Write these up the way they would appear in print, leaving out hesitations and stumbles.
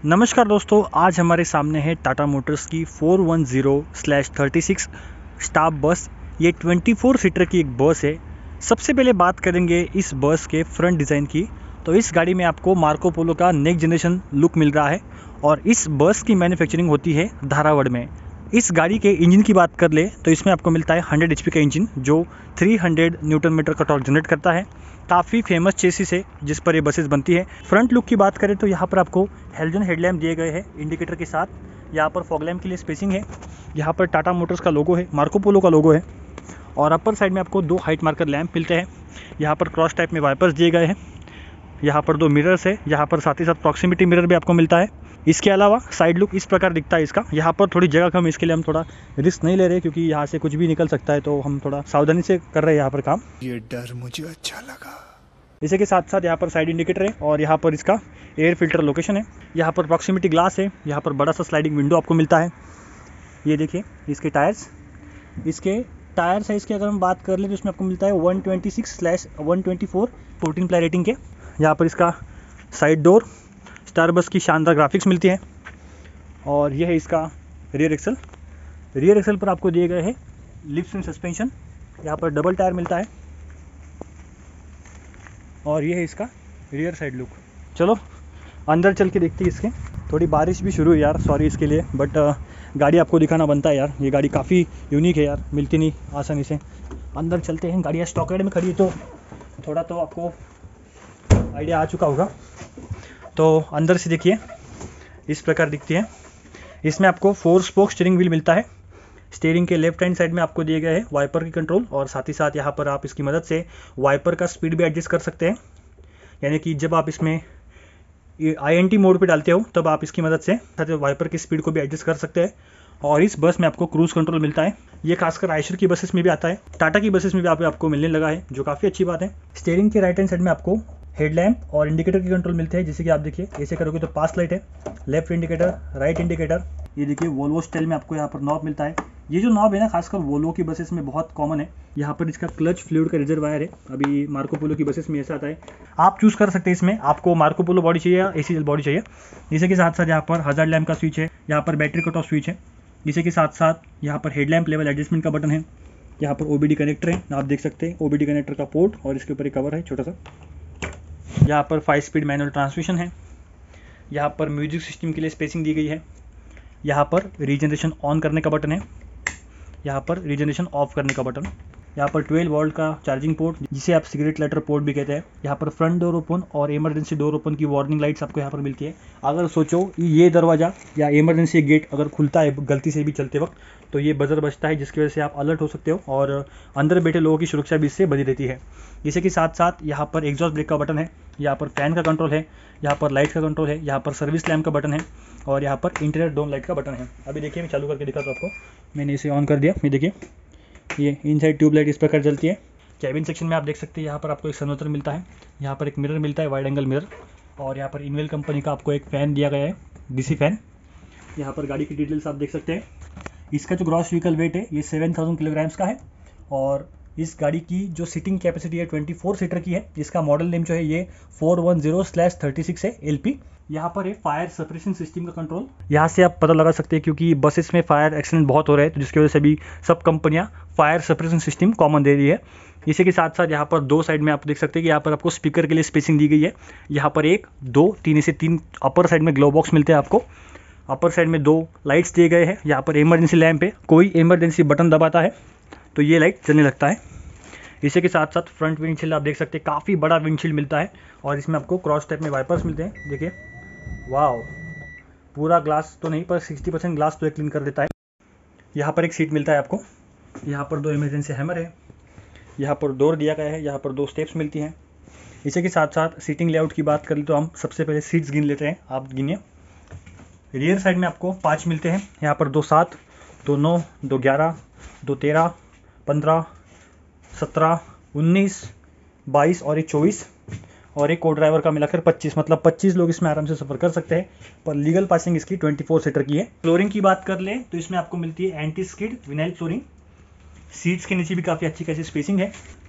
नमस्कार दोस्तों, आज हमारे सामने है टाटा मोटर्स की 410/36 स्टाफ बस। ये 24 सीटर की एक बस है। सबसे पहले बात करेंगे इस बस के फ्रंट डिज़ाइन की। तो इस गाड़ी में आपको मार्को पोलो का नेक्स्ट जनरेशन लुक मिल रहा है और इस बस की मैन्युफैक्चरिंग होती है धारावाड़ में। इस गाड़ी के इंजन की बात कर ले तो इसमें आपको मिलता है 100 HP का इंजन जो 300 न्यूटन मीटर का टॉर्क जनरेट करता है। काफ़ी फेमस चेसिस है जिस पर ये बसेस बनती है। फ्रंट लुक की बात करें तो यहाँ पर आपको हेलोजन हेडलैम्प दिए गए हैं इंडिकेटर के साथ। यहाँ पर फॉग लैम्प के लिए स्पेसिंग है। यहाँ पर टाटा मोटर्स का लोगो है, मार्को पोलो का लोगो है। और अपर साइड में आपको 2 हाइट मार्कर लैम्प मिलते हैं। यहाँ पर क्रॉस टाइप में वाइपर्स दिए गए हैं। यहाँ पर 2 मिरर्स है। यहाँ पर साथ ही साथ प्रॉक्सिमिटी मिरर भी आपको मिलता है। इसके अलावा साइड लुक इस प्रकार दिखता है इसका। यहाँ पर थोड़ी जगह कम, इसके लिए हम थोड़ा रिस्क नहीं ले रहे क्योंकि यहाँ से कुछ भी निकल सकता है, तो हम थोड़ा सावधानी से कर रहे हैं यहाँ पर काम। ये डर मुझे अच्छा लगा। इसी के साथ साथ यहाँ पर साइड इंडिकेटर है और यहाँ पर इसका एयर फिल्टर लोकेशन है। यहाँ पर प्रॉक्सिमिटी ग्लास है। यहाँ पर बड़ा सा स्लाइडिंग विंडो आपको मिलता है। ये देखिए इसके टायर्स साइज़ की अगर हम बात कर ले तो इसमें आपको मिलता है 126/124 14 प्लाई रेटिंग के। यहाँ पर इसका साइड डोर, स्टार बस की शानदार ग्राफिक्स मिलती है। और यह है इसका रियर एक्सल पर आपको दिए गए हैं लिफ्ट एंड सस्पेंशन। यहाँ पर डबल टायर मिलता है और ये है इसका रियर साइड लुक। चलो अंदर चल के देखते हैं इसके। थोड़ी बारिश भी शुरू हुई यार, सॉरी इसके लिए, बट गाड़ी आपको दिखाना बनता है यार। ये गाड़ी काफ़ी यूनिक है यार, मिलती नहीं आसानी से। अंदर चलते हैं। गाड़ियाँ स्टॉक यार्ड में खड़ी है तो थोड़ा तो आपको आइडिया आ चुका होगा। तो अंदर से देखिए इस प्रकार दिखती है। इसमें आपको 4 स्पोक स्टीयरिंग व्हील मिलता है। स्टीयरिंग के लेफ्ट हैंड साइड में आपको दिए गए हैं वाइपर की कंट्रोल और साथ ही साथ यहाँ पर आप इसकी मदद से वाइपर का स्पीड भी एडजस्ट कर सकते हैं। यानी कि जब आप इसमें INT मोड पे डालते हो तब आप इसकी मदद से वाइपर की स्पीड को भी एडजस्ट कर सकते हैं। और इस बस में आपको क्रूज कंट्रोल मिलता है। ये खासकर आयशर की बसेस में भी आता है, टाटा की बसेस में भी आपको मिलने लगा है, जो काफ़ी अच्छी बात है। स्टीयरिंग के राइट हैंड साइड में आपको हेडलैम्प और इंडिकेटर की कंट्रोल मिलते हैं। जैसे कि आप देखिए ऐसे करोगे तो पास लाइट है, लेफ्ट इंडिकेटर, राइट इंडिकेटर। ये देखिए वोल्वो स्टाइल में आपको यहाँ पर नॉब मिलता है। ये जो नॉब है ना खासकर वोल्वो की बसेस में बहुत कॉमन है। यहाँ पर इसका क्लच फ्लूइड का रिजर्वायर है। अभी मार्को पोलो की बसेस में ऐसा आता है। आप चूज़ कर सकते हैं इसमें आपको मार्को पोलो बॉडी चाहिए या AC बॉडी चाहिए। इसी के साथ साथ यहाँ पर हजार्ड लैम्प का स्विच है। यहाँ पर बैटरी कट ऑफ स्विच है। इसी के साथ साथ यहाँ पर हेडलैम्प लेवल एडजस्टमेंट का बटन है। यहाँ पर OBD कनेक्टर है, आप देख सकते हैं OBD कनेक्टर का पोर्ट और इसके ऊपर एक कवर है छोटा सा। यहाँ पर 5 स्पीड मैनुअल ट्रांसमिशन है। यहाँ पर म्यूजिक सिस्टम के लिए स्पेसिंग दी गई है। यहाँ पर रीजनरेशन ऑन करने का बटन है। यहाँ पर रीजनरेशन ऑफ करने का बटन। यहाँ पर 12 वोल्ट का चार्जिंग पोर्ट जिसे आप सिगरेट लाइटर पोर्ट भी कहते हैं। यहाँ पर फ्रंट डोर ओपन और इमरजेंसी डोर ओपन की वार्निंग लाइट्स आपको यहाँ पर मिलती है। अगर सोचो ये दरवाज़ा या इमरजेंसी गेट अगर खुलता है गलती से भी चलते वक्त तो ये बजर बजता है, जिसकी वजह से आप अलर्ट हो सकते हो और अंदर बैठे लोगों की सुरक्षा भी इससे बनी रहती है। इसी के साथ साथ यहाँ पर एग्जॉस्ट ब्रेक का बटन है। यहाँ पर फैन का कंट्रोल है। यहाँ पर लाइट का कंट्रोल है। यहाँ पर सर्विस लैम्प का बटन है और यहाँ पर इंटीरियर डोम लाइट का बटन है। अभी देखिए मैं चालू करके दिखाता हूँ आपको। मैंने इसे ऑन कर दिया। ये देखिए ये इनसाइड ट्यूबलाइट इस प्रकार जलती है। कैबिन सेक्शन में आप देख सकते हैं यहाँ पर आपको एक सनोतर मिलता है। यहाँ पर एक मिरर मिलता है, वाइड एंगल मिरर। और यहाँ पर इनवेल कंपनी का आपको एक फ़ैन दिया गया है, DC फैन। यहाँ पर गाड़ी की डिटेल्स आप देख सकते हैं। इसका जो ग्रॉस व्हीकल वेट है ये 7000 किलोग्राम्स का है और इस गाड़ी की जो सीटिंग कैपेसिटी है 24 सीटर की है। इसका मॉडल नेम जो है ये 410/36 है LP। यहाँ पर है फायर सप्रेशन सिस्टम का कंट्रोल। यहाँ से आप पता लगा सकते हैं क्योंकि बसेस में फायर एक्सीडेंट बहुत हो रहे हैं, तो जिसकी वजह से भी सब कंपनियाँ फायर सप्रेशन सिस्टम कॉमन दे रही है। इसी के साथ साथ यहाँ पर 2 साइड में आप देख सकते हैं कि यहाँ पर आपको स्पीकर के लिए स्पेसिंग दी गई है। यहाँ पर 1 2 3 ऐसे 3 अपर साइड में ग्लो बॉक्स मिलते हैं आपको। अपर साइड में 2 लाइट्स दिए गए हैं। यहाँ पर इमरजेंसी लैम्प है, कोई इमरजेंसी बटन दबाता है तो ये लाइट चलने लगता है। इसी के साथ साथ फ्रंट विंडशील्ड आप देख सकते हैं, काफ़ी बड़ा विंडशील्ड मिलता है और इसमें आपको क्रॉस टाइप में वाइपर्स मिलते हैं। देखिए वाह, पूरा ग्लास तो नहीं पर 60% ग्लास तो क्लीन कर देता है। यहाँ पर एक सीट मिलता है आपको। यहाँ पर 2 इमरजेंसी हैमर है। यहाँ पर डोर दिया गया है। यहाँ पर 2 स्टेप्स मिलती हैं। इसी के साथ साथ सीटिंग लेआउट की बात करें तो हम सबसे पहले सीट्स गिन लेते हैं, आप गिनिए। रियर साइड में आपको 5 मिलते हैं। यहाँ पर 2 7, 2 9, 2 11, 2 13, 15, 17, 19, 22 और एक 24 और एक को ड्राइवर का मिलाकर 25, मतलब 25 लोग इसमें आराम से सफ़र कर सकते हैं। पर लीगल पासिंग इसकी 24 सीटर की है। फ्लोरिंग की बात कर ले तो इसमें आपको मिलती है anti skid vinyl flooring. Seats के नीचे भी काफ़ी अच्छी खासी स्पेसिंग है।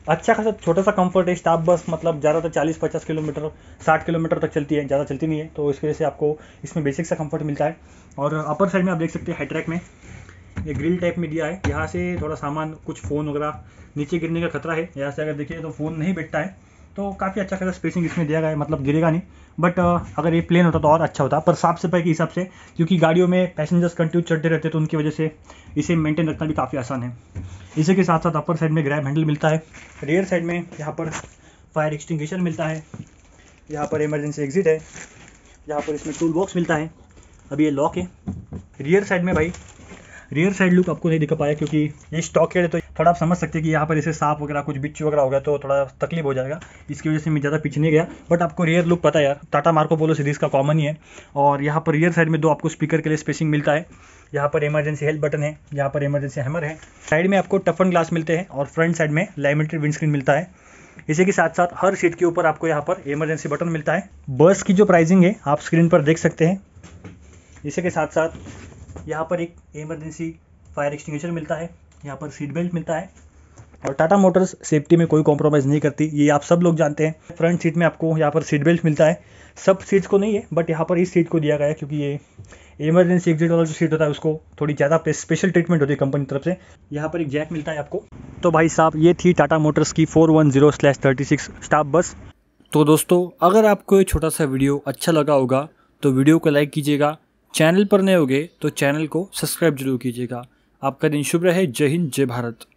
अच्छा खासा छोटा सा कंफर्ट है। स्टाफ बस मतलब ज़्यादातर 40-50 किलोमीटर 60 किलोमीटर तक चलती है, ज़्यादा चलती नहीं है, तो इसकी वजह से आपको इसमें बेसिक सा कंफर्ट मिलता है। और अपर साइड में आप देख सकते हैं हेड ट्रैक में ये ग्रिल टाइप में दिया है, यहाँ से थोड़ा सामान कुछ फ़ोन वगैरह नीचे गिरने का खतरा है। यहाँ से अगर देखिए तो फ़ोन नहीं बैठता है, तो काफ़ी अच्छा खासा स्पेसिंग इसमें दिया गया है, मतलब गिरेगा नहीं। बट अगर ये प्लेन होता तो और अच्छा होता, पर साफ सफाई के हिसाब से, क्योंकि गाड़ियों में पैसेंजर्स कंटिन्यू चढ़ते रहते हैं तो उनकी वजह से इसे मेंटेन रखना भी काफ़ी आसान है। इसी के साथ साथ अपर साइड में ग्रैब हैंडल मिलता है। रियर साइड में यहाँ पर फायर एक्सटिंग्विशर मिलता है, यहाँ पर इमरजेंसी एग्जिट है, यहाँ पर इसमें टूल बॉक्स मिलता है। अभी ये लॉक है। रियर साइड में भाई रियर साइड लुक आपको नहीं दिखा पाया क्योंकि ये स्टॉक है, तो थोड़ा आप समझ सकते हैं कि यहाँ पर इसे सांप वगैरह कुछ बिच्छू वगैरह हो गया तो थोड़ा तकलीफ हो जाएगा, इसकी वजह से मैं ज़्यादा पीछे नहीं गया। बट आपको रियर लुक पता है यार, टाटा मार्को पोलो सीरीज़ का कॉमन ही है। और यहाँ पर रियर साइड में 2 आपको स्पीकर के लिए स्पेसिंग मिलता है। यहाँ पर इमरजेंसी हेल्प बटन है, यहाँ पर इमरजेंसी हैमर है। साइड में आपको टफन ग्लास मिलते हैं और फ्रंट साइड में लैमिनेटेड विंडस्क्रीन मिलता है। इसी के साथ साथ हर सीट के ऊपर आपको यहाँ पर इमरजेंसी बटन मिलता है। बस की जो प्राइसिंग है आप स्क्रीन पर देख सकते हैं। इसी के साथ साथ यहाँ पर एक इमरजेंसी फायर एक्सटिंग्विशर मिलता है, यहाँ पर सीट बेल्ट मिलता है। और टाटा मोटर्स सेफ्टी में कोई कॉम्प्रोमाइज़ नहीं करती, ये आप सब लोग जानते हैं। फ्रंट सीट में आपको यहाँ पर सीट बेल्ट मिलता है, सब सीट्स को नहीं है बट यहाँ पर इस सीट को दिया गया है क्योंकि ये इमरजेंसी एग्जिट वाला जो सीट होता है उसको थोड़ी ज़्यादा स्पेशल ट्रीटमेंट होती है कंपनी की तरफ से। यहाँ पर एक जैक मिलता है आपको। तो भाई साहब ये थी टाटा मोटर्स की 410/36 स्टाफ बस। तो दोस्तों अगर आपको ये छोटा सा वीडियो अच्छा लगा होगा तो वीडियो को लाइक कीजिएगा, चैनल पर नए होगे तो चैनल को सब्सक्राइब जरूर कीजिएगा। आपका दिन शुभ रहे। जय हिंद, जय भारत।